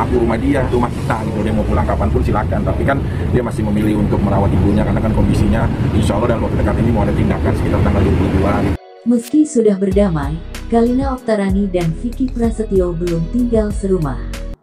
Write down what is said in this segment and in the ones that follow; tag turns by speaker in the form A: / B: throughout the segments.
A: aku, rumah dia, rumah kita gitu. Dia mau pulang kapanpun silakan, tapi kan dia masih memilih untuk merawat ibunya karena kan kondisinya insya Allah dalam waktu dekat ini mau ada tindakan sekitar tanggal 22 gitu.
B: Meski sudah berdamai, Kalina Oktarani dan Vicky Prasetyo belum tinggal serumah.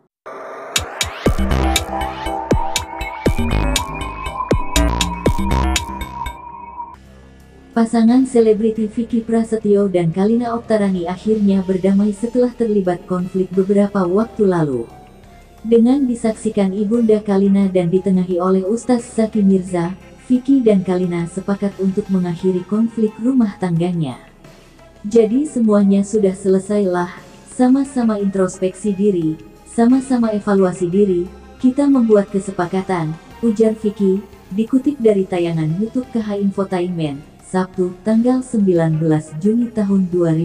B: Pasangan selebriti Vicky Prasetyo dan Kalina Oktarani akhirnya berdamai setelah terlibat konflik beberapa waktu lalu. Dengan disaksikan Ibunda Kalina dan ditengahi oleh Ustaz Zaki Mirza, Vicky dan Kalina sepakat untuk mengakhiri konflik rumah tangganya. Jadi semuanya sudah selesailah, sama-sama introspeksi diri, sama-sama evaluasi diri, kita membuat kesepakatan, ujar Vicky, dikutip dari tayangan YouTube KH Infotainment, Sabtu, tanggal 19 Juni tahun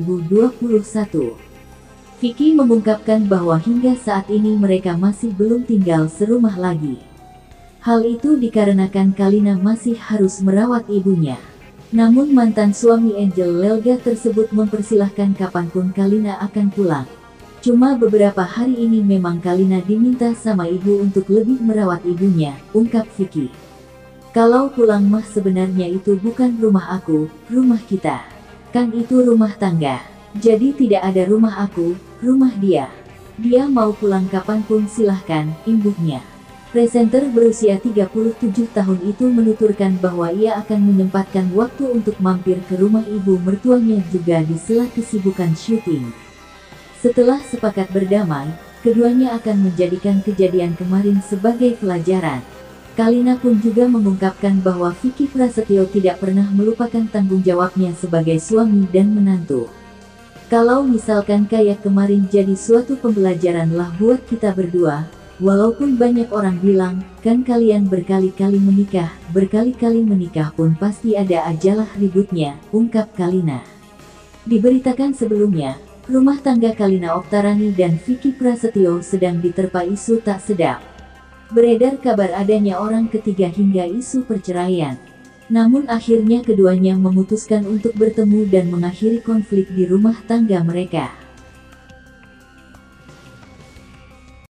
B: 2021. Vicky mengungkapkan bahwa hingga saat ini mereka masih belum tinggal serumah lagi. Hal itu dikarenakan Kalina masih harus merawat ibunya. Namun mantan suami Angel Lelga tersebut mempersilahkan kapanpun Kalina akan pulang. Cuma beberapa hari ini memang Kalina diminta sama ibu untuk lebih merawat ibunya, ungkap Vicky. Kalau pulang mah sebenarnya itu bukan rumah aku, rumah kita. Kan itu rumah tangga. Jadi tidak ada rumah aku, rumah dia. Dia mau pulang kapanpun silahkan, imbuhnya. Presenter berusia 37 tahun itu menuturkan bahwa ia akan menyempatkan waktu untuk mampir ke rumah ibu mertuanya juga di sela kesibukan syuting. Setelah sepakat berdamai, keduanya akan menjadikan kejadian kemarin sebagai pelajaran. Kalina pun juga mengungkapkan bahwa Vicky Prasetyo tidak pernah melupakan tanggung jawabnya sebagai suami dan menantu. Kalau misalkan kayak kemarin jadi suatu pembelajaran lah buat kita berdua, walaupun banyak orang bilang, kan kalian berkali-kali menikah pun pasti ada ajalah ributnya, ungkap Kalina. Diberitakan sebelumnya, rumah tangga Kalina Oktarani dan Vicky Prasetyo sedang diterpa isu tak sedap. Beredar kabar adanya orang ketiga hingga isu perceraian. Namun akhirnya keduanya memutuskan untuk bertemu dan mengakhiri konflik di rumah tangga mereka.